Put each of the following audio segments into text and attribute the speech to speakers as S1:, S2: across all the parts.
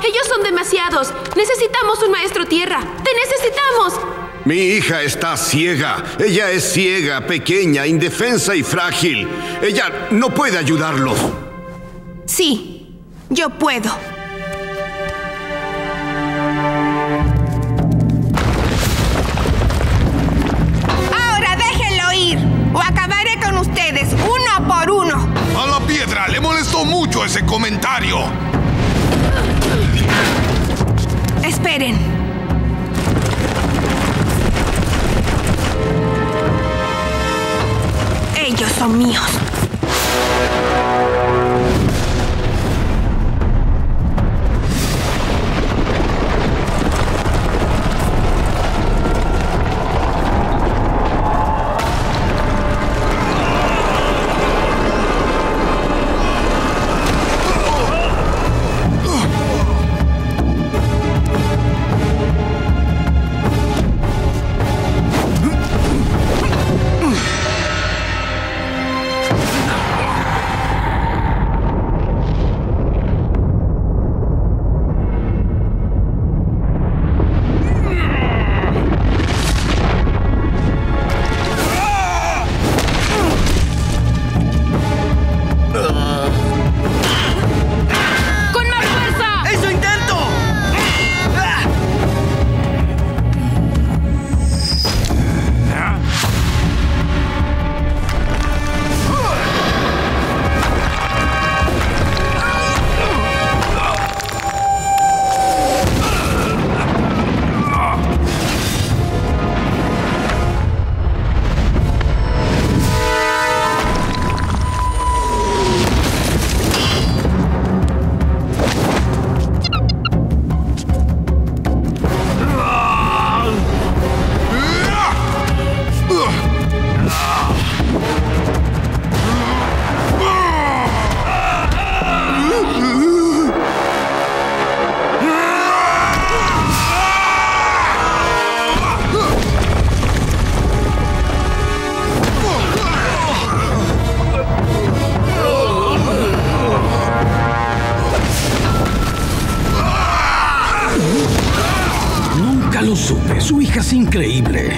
S1: Ellos son demasiados. Necesitamos un maestro tierra. ¡Te necesitamos!
S2: Mi hija está ciega. Ella es ciega, pequeña, indefensa y frágil. Ella no puede ayudarlos.
S1: Sí, yo puedo.
S3: Ahora déjenlo ir, o acabaré con ustedes, uno por uno.
S4: A la piedra le molestó mucho ese comentario.
S3: Esperen. Ellos son míos.
S5: Lo supe. Su hija es increíble.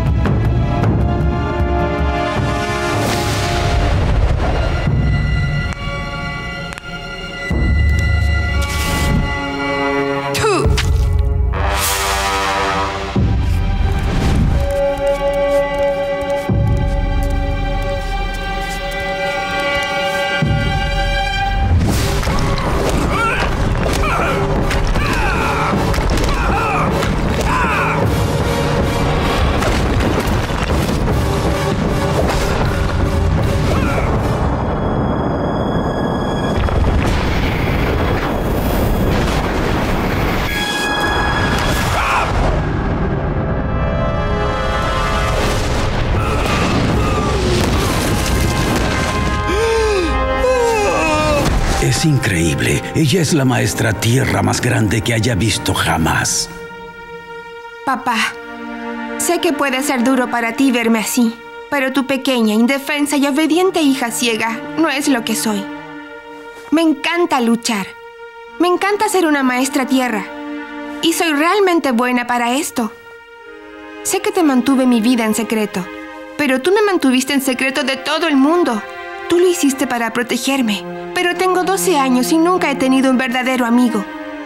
S5: Es increíble. Ella es la maestra tierra más grande que haya visto jamás.
S3: Papá, sé que puede ser duro para ti verme así, pero tu pequeña, indefensa y obediente hija ciega no es lo que soy. Me encanta luchar. Me encanta ser una maestra tierra. Y soy realmente buena para esto. Sé que te mantuve mi vida en secreto, pero tú me mantuviste en secreto de todo el mundo. Tú lo hiciste para protegerme, pero tengo 12 años y nunca he tenido un verdadero amigo.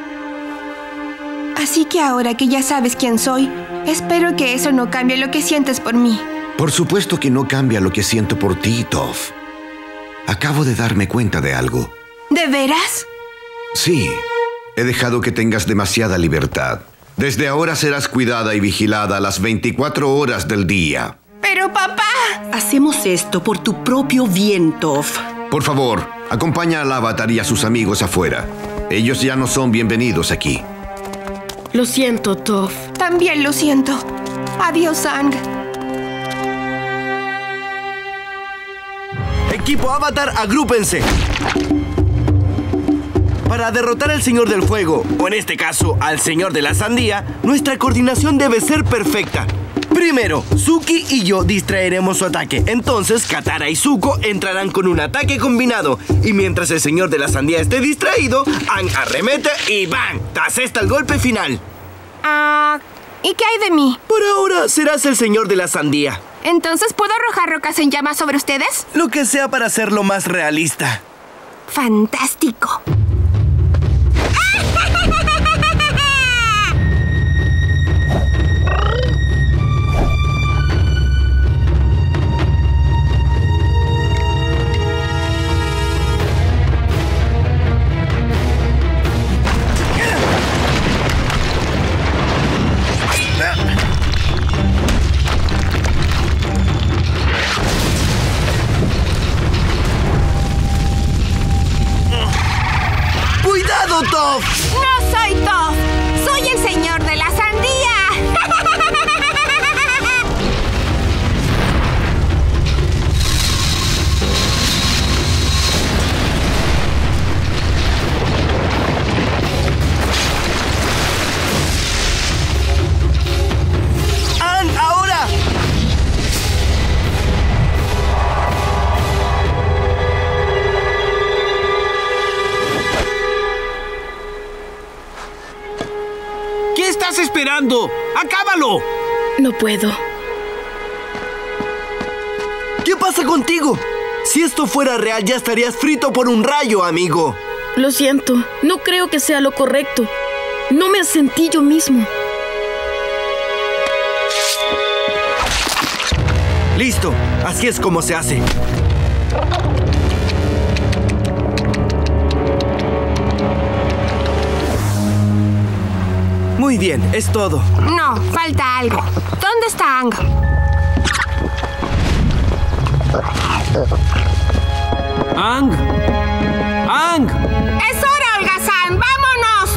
S3: Así que ahora que ya sabes quién soy, espero que eso no cambie lo que sientes por mí.
S2: Por supuesto que no cambia lo que siento por ti, Toph. Acabo de darme cuenta de algo.
S3: ¿De veras?
S2: Sí. He dejado que tengas demasiada libertad. Desde ahora serás cuidada y vigilada las 24 horas del día.
S3: ¡Pero, papá!
S6: Hacemos esto por tu propio bien, Toph.
S2: Por favor, acompaña al Avatar y a sus amigos afuera. Ellos ya no son bienvenidos aquí.
S6: Lo siento, Toph.
S3: También lo siento. Adiós, Aang.
S7: Equipo Avatar, agrúpense. Para derrotar al Señor del Fuego, o en este caso, al Señor de la Sandía, nuestra coordinación debe ser perfecta. Primero, Suki y yo distraeremos su ataque. Entonces, Katara y Zuko entrarán con un ataque combinado. Y mientras el señor de la sandía esté distraído, Aang arremete y ¡bang! Te asesta el golpe final.
S3: ¿Y qué hay de mí?
S7: Por ahora, serás el señor de la sandía.
S3: ¿Entonces puedo arrojar rocas en llamas sobre ustedes?
S7: Lo que sea para hacerlo más realista.
S3: ¡Fantástico!
S7: ¡Cuidado, Toph!
S3: ¡No soy Toph! ¡Soy el señor de la sandía!
S7: ¡Aang, ahora!
S5: ¿Qué estás esperando? ¡Acábalo!
S8: No puedo.
S7: ¿Qué pasa contigo? Si esto fuera real, ya estarías frito por un rayo, amigo.
S8: Lo siento. No creo que sea lo correcto. No me sentí yo mismo.
S7: Listo, así es como se hace. Muy bien, es todo.
S3: No, falta algo. ¿Dónde está Aang?
S5: ¡Aang! ¡Aang!
S3: ¡Es hora, Holgazán! ¡Vámonos!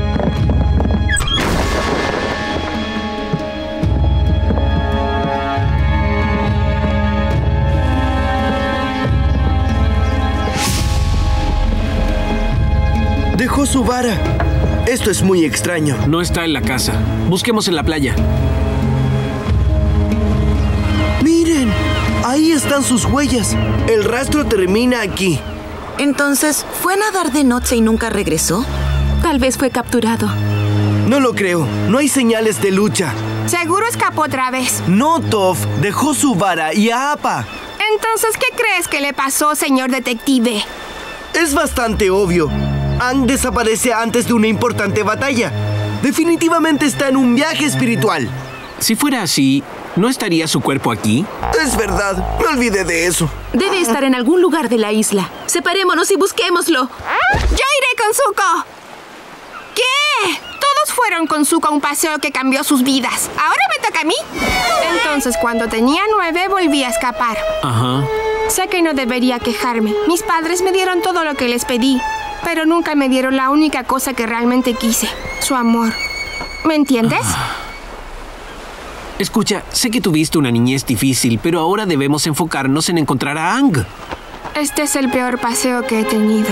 S7: Dejó su vara. Esto es muy extraño.
S5: No está en la casa. Busquemos en la playa.
S7: ¡Miren! Ahí están sus huellas. El rastro termina aquí.
S6: Entonces, ¿fue a nadar de noche y nunca regresó?
S1: Tal vez fue capturado.
S7: No lo creo. No hay señales de lucha.
S3: Seguro escapó otra vez.
S7: No, Toph. Dejó su vara y a Appa.
S3: Entonces, ¿qué crees que le pasó, señor detective?
S7: Es bastante obvio. Aang desaparece antes de una importante batalla. Definitivamente está en un viaje espiritual.
S5: Si fuera así, ¿no estaría su cuerpo aquí?
S7: Es verdad. Me olvidé de eso.
S1: Debe estar en algún lugar de la isla. Separémonos y busquémoslo.
S3: ¡Yo iré con Zuko! ¿Qué? Todos fueron con Zuko a un paseo que cambió sus vidas. ¿Ahora me toca a mí? Entonces, cuando tenía 9, volví a escapar.
S5: Ajá.
S3: Sé que no debería quejarme. Mis padres me dieron todo lo que les pedí, pero nunca me dieron la única cosa que realmente quise, su amor. ¿Me entiendes?
S5: Escucha, sé que tuviste una niñez difícil, pero ahora debemos enfocarnos en encontrar a Aang.
S3: Este es el peor paseo que he tenido.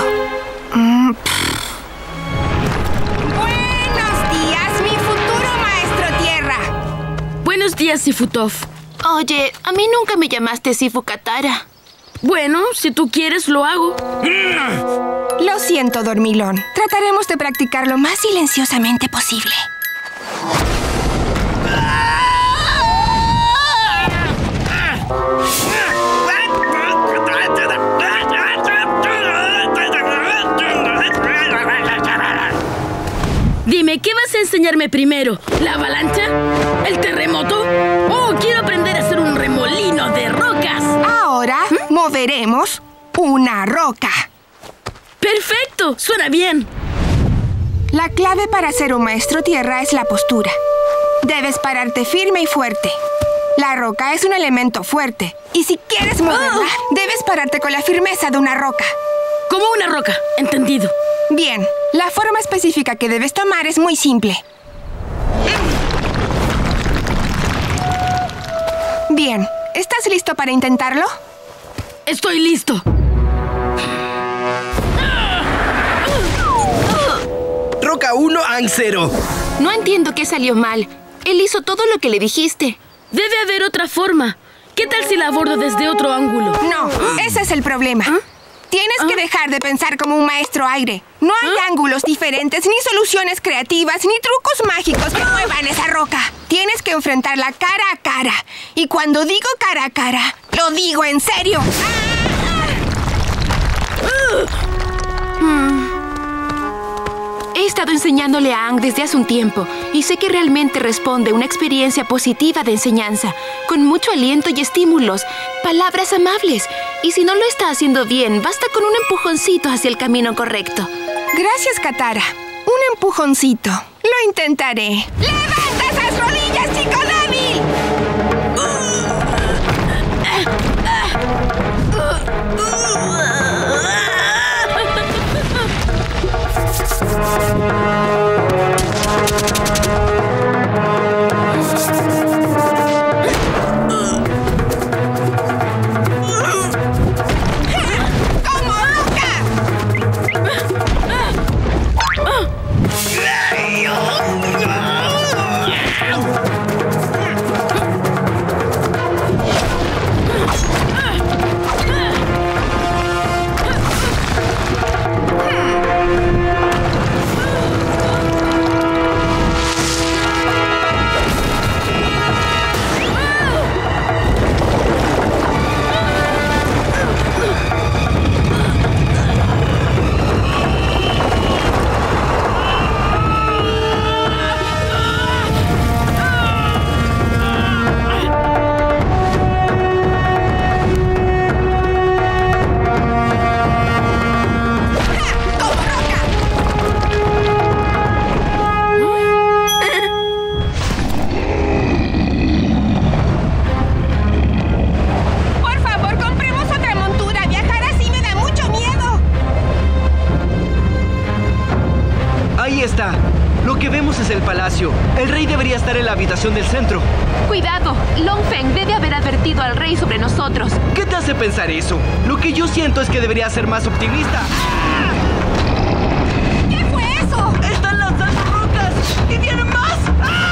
S3: Buenos días, mi futuro maestro tierra.
S8: Buenos días, Sifutov.
S1: Oye, a mí nunca me llamaste Sifu Katara.
S8: Bueno, si tú quieres, lo hago.
S3: Lo siento, dormilón. Trataremos de practicar lo más silenciosamente posible.
S8: Dime, ¿qué vas a enseñarme primero? ¿La avalancha? ¿El terremoto? ¡Oh, quiero aprender a hacer un remolino de rocas!
S3: Ahora moveremos una roca.
S8: ¡Perfecto! ¡Suena bien!
S3: La clave para ser un maestro tierra es la postura. Debes pararte firme y fuerte. La roca es un elemento fuerte. Y si quieres moverla, debes pararte con la firmeza de una roca.
S8: Como una roca. Entendido.
S3: Bien, la forma específica que debes tomar es muy simple. Bien, ¿estás listo para intentarlo?
S8: Estoy listo.
S7: Roca 1, Aang 0.
S1: No entiendo qué salió mal. Él hizo todo lo que le dijiste.
S8: Debe haber otra forma. ¿Qué tal si la abordo desde otro ángulo?
S3: No, ese es el problema. Tienes que dejar de pensar como un maestro aire. No hay ángulos diferentes, ni soluciones creativas, ni trucos mágicos que muevan esa roca. Tienes que enfrentarla cara a cara. Y cuando digo cara a cara, lo digo en serio.
S1: He estado enseñándole a Aang desde hace un tiempo y sé que realmente responde a una experiencia positiva de enseñanza, con mucho aliento y estímulos, palabras amables. Y si no lo está haciendo bien, basta con un empujoncito hacia el camino correcto.
S3: Gracias, Katara. Un empujoncito. Lo intentaré. ¡Levanta esas rodillas, chico débil!
S7: Lo que vemos es el palacio. El rey debería estar en la habitación del centro.
S1: ¡Cuidado! Long Feng debe haber advertido al rey sobre nosotros.
S7: ¿Qué te hace pensar eso? Lo que yo siento es que debería ser más optimista. ¡Ah!
S3: ¿Qué fue eso?
S7: ¡Están lanzando rocas! ¡Y vienen más! ¡Ah!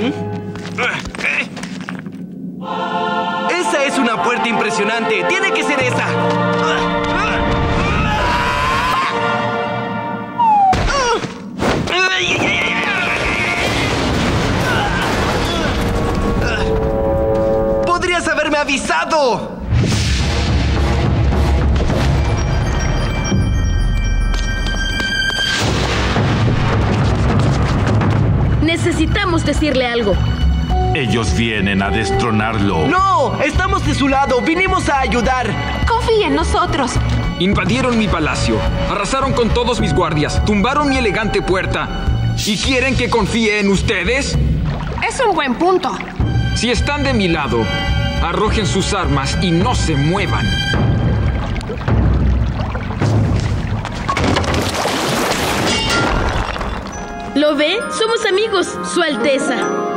S7: Esa es una puerta impresionante. Tiene que ser esa. ¡Podrías haberme avisado!
S8: Necesitamos decirle algo.
S9: Ellos vienen a destronarlo.
S7: ¡No! ¡Estamos de su lado! ¡Vinimos a ayudar!
S1: Confía en nosotros.
S10: Invadieron mi palacio, arrasaron con todos mis guardias, tumbaron mi elegante puerta. ¿Y quieren que confíe en ustedes?
S3: Es un buen punto.
S10: Si están de mi lado, arrojen sus armas y no se muevan.
S8: ¿Lo ve? Somos amigos, Su Alteza.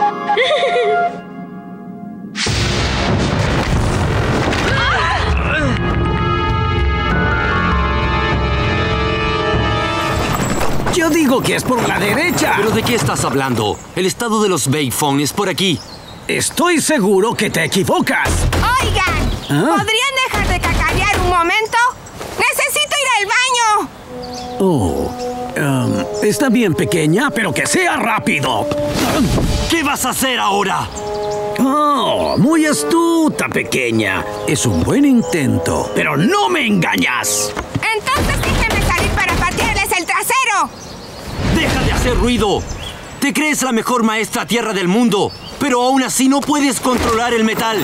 S5: Yo digo que es por la derecha.
S11: ¿Pero de qué estás hablando? El estado de los Beifong es por aquí.
S5: Estoy seguro que te equivocas.
S3: Oigan, ¿podrían dejar de cacarear un momento? ¡Necesito ir al baño!
S5: Oh, está bien, pequeña, pero que sea rápido.
S11: ¿Qué vas a hacer ahora?
S5: Oh, muy astuta, pequeña. Es un buen intento, pero no me engañas.
S3: Entonces déjenme salir para patearles el trasero.
S11: ¡Deja de hacer ruido! Te crees la mejor maestra tierra del mundo, pero aún así no puedes controlar el metal.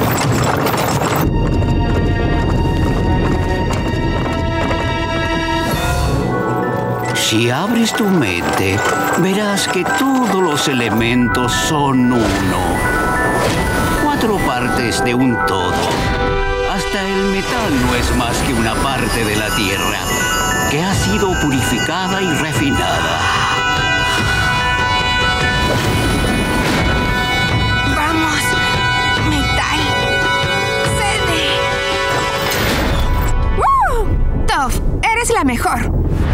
S5: Si abres tu mente, verás que todos los elementos son uno. 4 partes de un todo. Hasta el metal no es más que una parte de la tierra, que ha sido purificada y refinada.
S3: Vamos, metal. Cede. Toph, eres la mejor.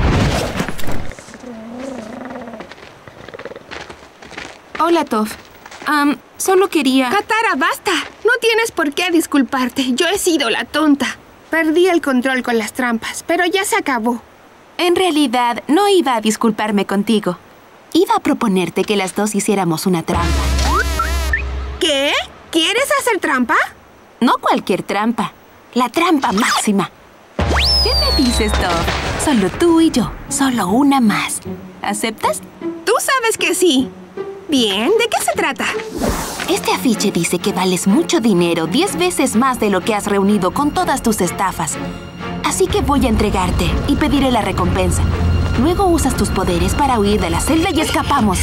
S1: Hola, Toph. Solo quería...
S3: Katara, basta. No tienes por qué disculparte. Yo he sido la tonta. Perdí el control con las trampas, pero ya se acabó.
S1: En realidad, no iba a disculparme contigo. Iba a proponerte que las dos hiciéramos una trampa.
S3: ¿Qué? ¿Quieres hacer trampa?
S1: No cualquier trampa. La trampa máxima. ¿Qué me dices, Toph? Solo tú y yo. Solo una más. ¿Aceptas?
S3: Tú sabes que sí. Bien, ¿de qué se trata?
S1: Este afiche dice que vales mucho dinero, 10 veces más de lo que has reunido con todas tus estafas. Así que voy a entregarte y pediré la recompensa. Luego usas tus poderes para huir de la celda y escapamos.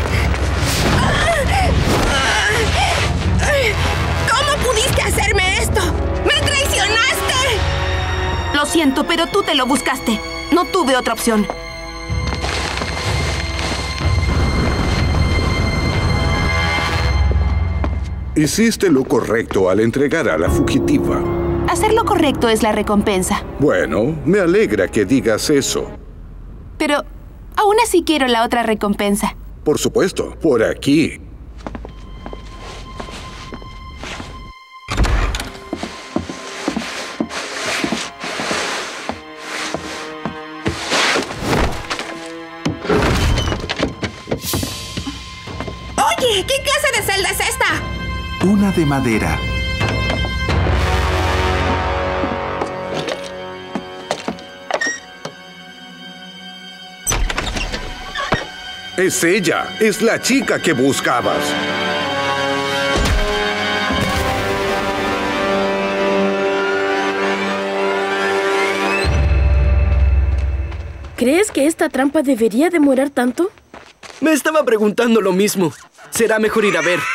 S3: ¿Cómo pudiste hacerme esto? ¡Me traicionaste!
S1: Lo siento, pero tú te lo buscaste. No tuve otra opción.
S12: Hiciste lo correcto al entregar a la fugitiva.
S1: Hacer lo correcto es la recompensa.
S12: Bueno, me alegra que digas eso.
S1: Pero aún así quiero la otra recompensa.
S12: Por supuesto, por aquí.
S3: Oye, ¿qué clase de celda es esta?
S13: Una de madera.
S12: Es ella. Es la chica que buscabas.
S8: ¿Crees que esta trampa debería demorar tanto?
S7: Me estaba preguntando lo mismo. Será mejor ir a ver.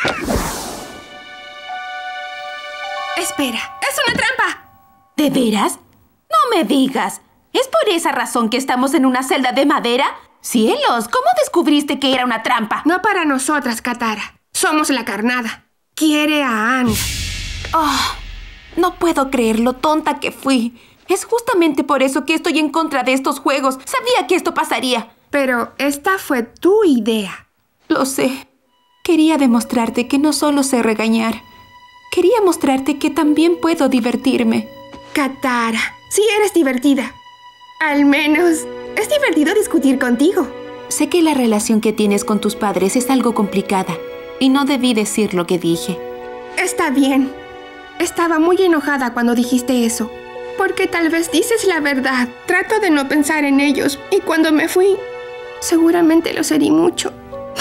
S3: Espera, ¡es una trampa!
S1: ¿De veras? No me digas. ¿Es por esa razón que estamos en una celda de madera? ¡Cielos! ¿Cómo descubriste que era una trampa?
S3: No para nosotras, Katara. Somos la carnada. Quiere a Aang.
S1: Oh, no puedo creer lo tonta que fui. Es justamente por eso que estoy en contra de estos juegos. Sabía que esto pasaría.
S3: Pero esta fue tu idea.
S1: Lo sé. Quería demostrarte que no solo sé regañar. Quería mostrarte que también puedo divertirme.
S3: Katara, sí eres divertida. Al menos es divertido discutir contigo.
S1: Sé que la relación que tienes con tus padres es algo complicada y no debí decir lo que dije.
S3: Está bien. Estaba muy enojada cuando dijiste eso. Porque tal vez dices la verdad. Trato de no pensar en ellos. Y cuando me fui, seguramente los herí mucho.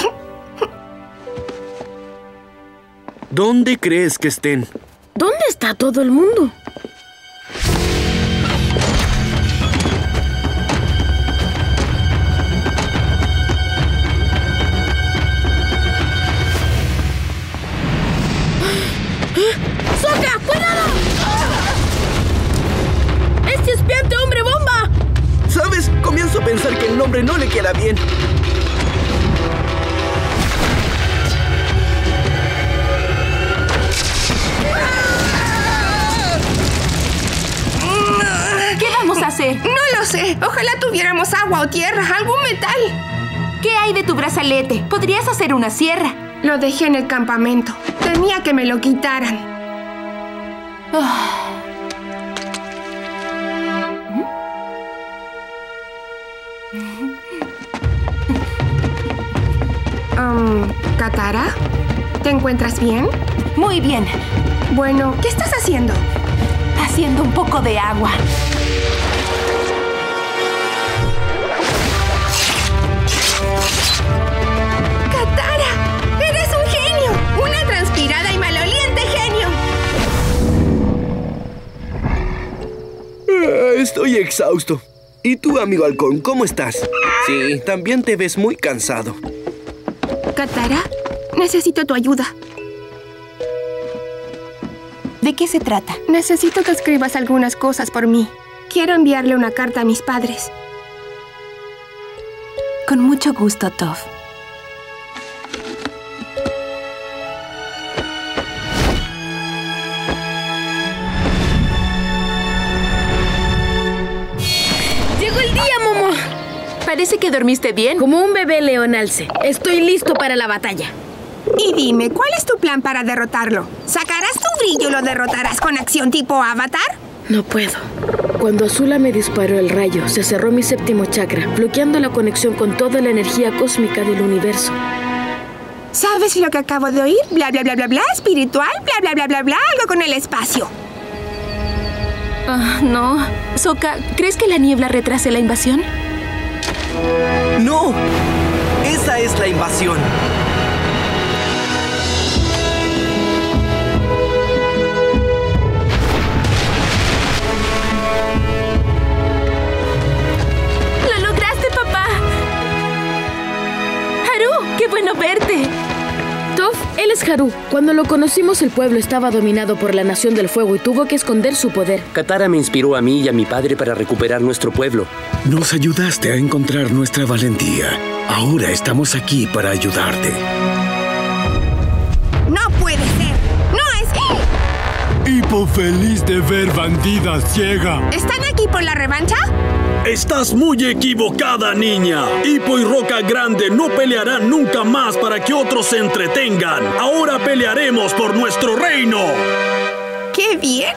S7: ¿Dónde crees que estén?
S8: ¿Dónde está todo el mundo? ¡Sokka, cuidado! ¡Este espiante hombre bomba!
S7: ¿Sabes? Comienzo a pensar que el nombre no le queda bien.
S1: ¿Qué vamos a hacer?
S3: No lo sé. Ojalá tuviéramos agua o tierra, algún metal.
S1: ¿Qué hay de tu brazalete? Podrías hacer una sierra.
S3: Lo dejé en el campamento. Temía que me lo quitaran. ¿Katara? ¿Te encuentras bien?
S1: Muy bien.
S3: Bueno, ¿qué estás haciendo?
S1: Haciendo un poco de agua.
S3: ¡Katara! ¡Eres un genio! ¡Una transpirada y maloliente genio!
S7: Estoy exhausto. ¿Y tú, amigo halcón, cómo estás? Sí, también te ves muy cansado.
S3: Katara, necesito tu ayuda.
S1: ¿De qué se trata?
S3: Necesito que escribas algunas cosas por mí. Quiero enviarle una carta a mis padres.
S1: Con mucho gusto, Toph.
S8: ¡Llegó el día, Momo!
S1: Parece que dormiste bien.
S8: Como un bebé león alce. Estoy listo para la batalla.
S3: Y dime, ¿cuál es tu plan para derrotarlo? ¿Sacarás tu brillo y lo derrotarás con acción tipo Avatar?
S8: No puedo. Cuando Azula me disparó el rayo, se cerró mi séptimo chakra, bloqueando la conexión con toda la energía cósmica del universo.
S3: ¿Sabes lo que acabo de oír? Bla, bla, bla, bla, bla, espiritual, bla, bla, bla, bla, bla, algo con el espacio.
S1: No. Sokka, ¿crees que la niebla retrase la invasión?
S7: ¡No! Esa es la invasión.
S1: ¡Qué bueno verte!
S8: Toph, él es Haru. Cuando lo conocimos, el pueblo estaba dominado por la Nación del Fuego y tuvo que esconder su poder.
S14: Katara me inspiró a mí y a mi padre para recuperar nuestro pueblo.
S15: Nos ayudaste a encontrar nuestra valentía. Ahora estamos aquí para ayudarte.
S3: ¡No puede ser! ¡No es!
S16: Hippo feliz de ver bandida ciega.
S3: ¿Están aquí por la revancha?
S15: Estás muy equivocada, niña. Hippo y Roca Grande no pelearán nunca más para que otros se entretengan. Ahora pelearemos por nuestro reino.
S3: ¡Qué bien!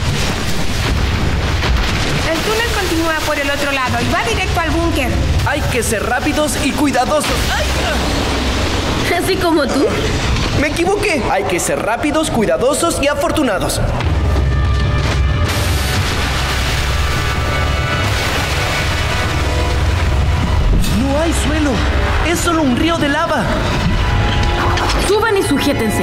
S3: El túnel continúa por el otro lado y va directo al búnker.
S7: Hay que ser rápidos y cuidadosos. ¡Ay!
S8: ¿Así como tú?
S7: Me equivoqué. Hay que ser rápidos, cuidadosos y afortunados. No hay suelo. Es solo un río de lava.
S8: Suban y sujétense.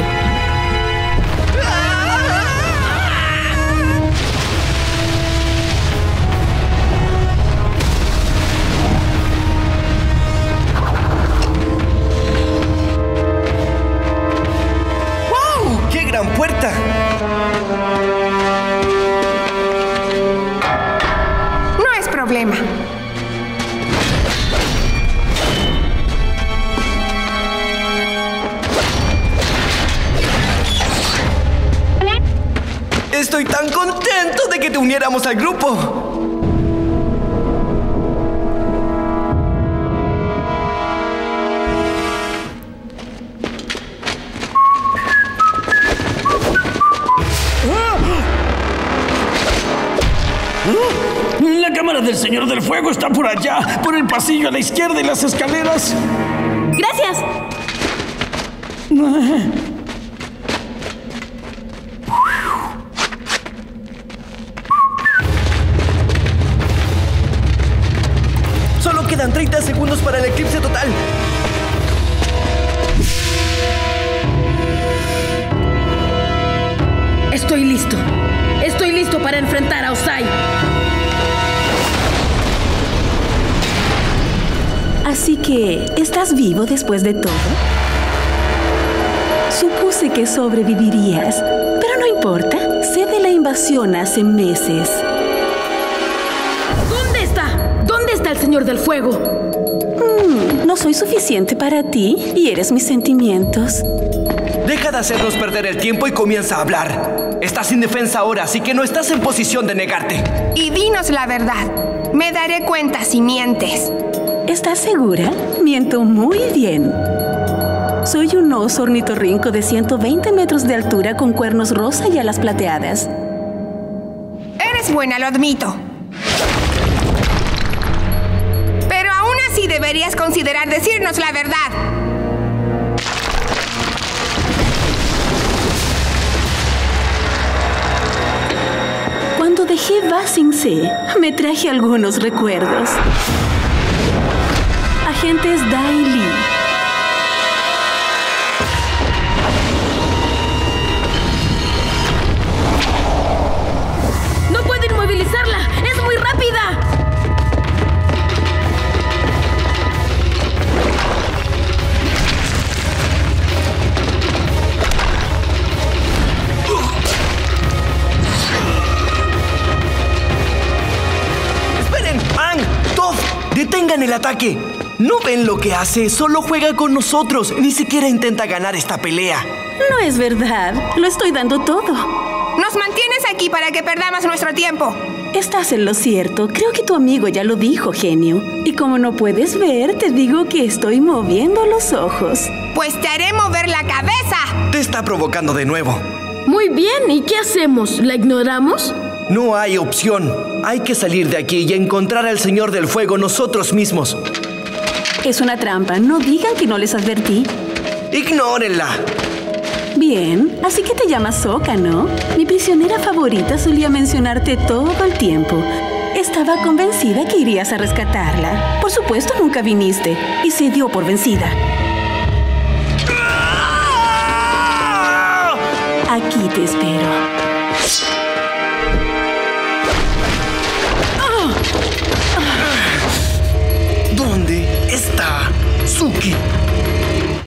S7: ¡Wow! ¡Qué gran puerta!
S3: No es problema.
S7: Estoy tan contento de que te uniéramos al grupo.
S17: cámara del Señor del Fuego está por allá, por el pasillo a la izquierda y las escaleras.
S8: ¡Gracias!
S7: Solo quedan 30 segundos para el eclipse total.
S8: Estoy listo. Estoy listo para enfrentar a Ozai.
S18: Así que, ¿estás vivo después de todo? Supuse que sobrevivirías, pero no importa. Sé de la invasión hace meses.
S8: ¿Dónde está? ¿Dónde está el Señor del Fuego?
S18: No soy suficiente para ti y eres mis sentimientos.
S7: Deja de hacernos perder el tiempo y comienza a hablar. Estás indefensa ahora, así que no estás en posición de negarte.
S3: Y dinos la verdad. Me daré cuenta si mientes.
S18: ¿Estás segura? Miento muy bien. Soy un oso ornitorrinco de 120 metros de altura con cuernos rosa y alas plateadas.
S3: Eres buena, lo admito. Pero aún así deberías considerar decirnos la verdad.
S18: Cuando dejé Ba Sing Se, me traje algunos recuerdos. Agentes Dai Li.
S8: ¡No puedo inmovilizarla! ¡Es muy rápida!
S7: ¡Esperen! ¡Aang! ¡Toph! ¡Detengan el ataque! ¿No ven lo que hace? Solo juega con nosotros. Ni siquiera intenta ganar esta pelea.
S18: No es verdad. Lo estoy dando todo.
S3: Nos mantienes aquí para que perdamos nuestro tiempo.
S18: Estás en lo cierto. Creo que tu amigo ya lo dijo, genio. Y como no puedes ver, te digo que estoy moviendo los ojos.
S3: Pues te haré mover la cabeza.
S7: Te está provocando de nuevo.
S8: Muy bien. ¿Y qué hacemos? ¿La ignoramos?
S7: No hay opción. Hay que salir de aquí y encontrar al Señor del Fuego nosotros mismos.
S18: Es una trampa. No digan que no les advertí.
S7: ¡Ignórenla!
S18: Bien, así que te llamas Sokka, ¿no? Mi prisionera favorita solía mencionarte todo el tiempo. Estaba convencida que irías a rescatarla. Por supuesto, nunca viniste y se dio por vencida. Aquí te espero.
S7: ¿Dónde está Suki?